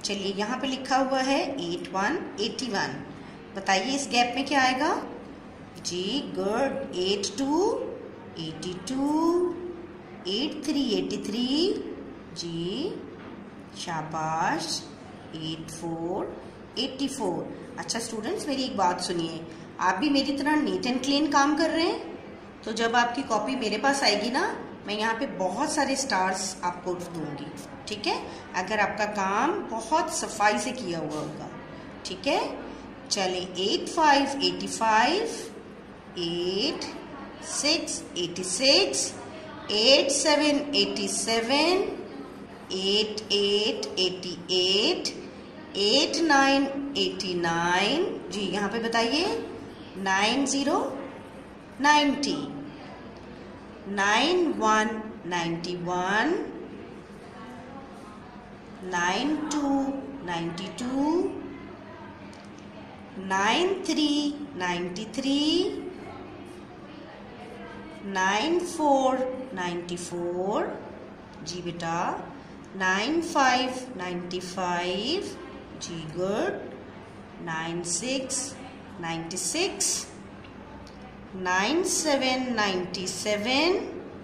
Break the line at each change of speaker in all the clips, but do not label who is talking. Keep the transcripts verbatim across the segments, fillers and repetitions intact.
चलिए यहाँ पे लिखा हुआ है एट वन एटी वन, बताइए इस गैप में क्या आएगा जी। Good. Eight two eighty two, eight three eighty three जी, शाबाश। Eight four eighty four. अच्छा स्टूडेंट्स, मेरी एक बात सुनिए, आप भी मेरी तरह नीट एंड क्लीन काम कर रहे हैं? तो जब आपकी कॉपी मेरे पास आएगी ना, मैं यहाँ पे बहुत सारे स्टार्स आपको दूंगी, ठीक है, अगर आपका काम बहुत सफाई से किया हुआ होगा, ठीक है। चले eight five eighty five, eight six eighty six, eight seven eighty seven, eight eight eighty eight, eight nine eighty nine जी। यहाँ पे बताइए nine zero ninety, nine one ninety one, nine two ninety two, nine three ninety three, nine four ninety four जी बेटा, nine five ninety five जी good, nine six ninety six, nine seven ninety seven,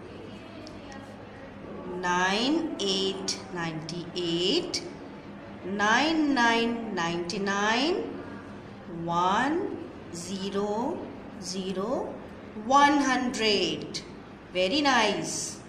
nine eight ninety eight, nine nine ninety nine, one zero zero one hundred. Very nice.